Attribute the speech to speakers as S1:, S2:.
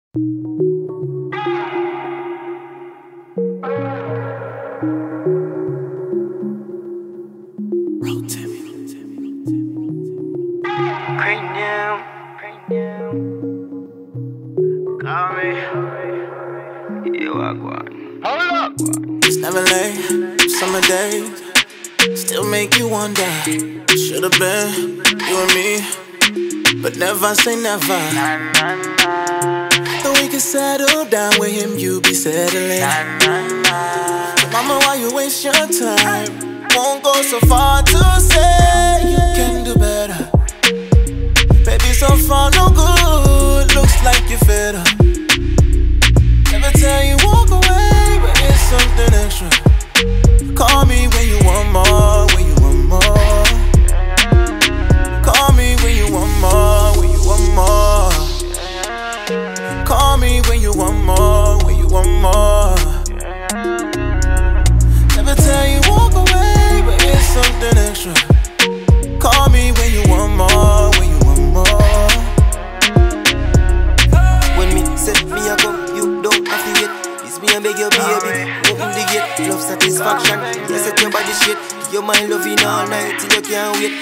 S1: Premium. Call me. You are going. Hold up.
S2: It's never late, summer days still make you wonder. Should've been you and me, but never say never. Though we could settle down with him, you be settling. So mama, why you waste your time? Won't go so far to say you can do better. Baby, so far no good, looks like you're fed up. Never tell you walk away, but it's something extra. Call me when you want more, when you want more. Call me when you want more, when you want more. Call me when you want more, when you want more. Never tell you walk away, but it's something extra. Call me when you want more, when you want more.
S3: When me set me a go, you don't have to wait. It's me and beg your baby, open the gate. Love satisfaction, you set your body shit. Your mind loving all night till you can't wait.